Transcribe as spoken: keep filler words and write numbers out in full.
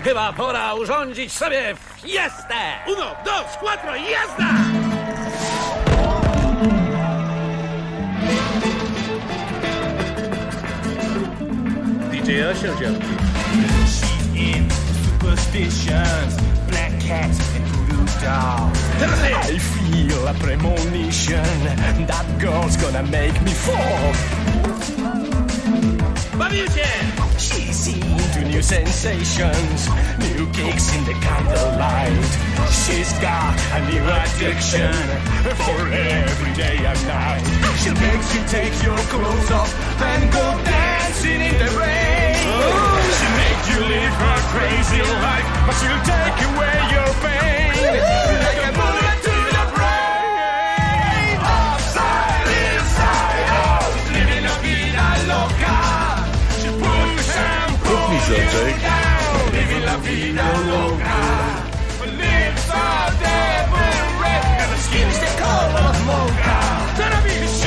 Chyba pora urządzić sobie fiestę! Uno, dos, cuatro i jazda! D J Osioł, dziadki. She's in superstitions, black cats and voodoo dolls. I feel a premonition that girl's gonna make me fall. Bawił się! She's into new sensations, new kicks in the candlelight. She's got a new addiction for every day and night. She'll make you take your clothes off and go dancing in the rain. She'll make you live her crazy life, but she'll take away your pain like a bullet to the brain. Upside, inside out, living la vida loca. She'll push and pull you down, living la vida loca. Her lips are devil red, and her skin's the color of mocha. Gonna be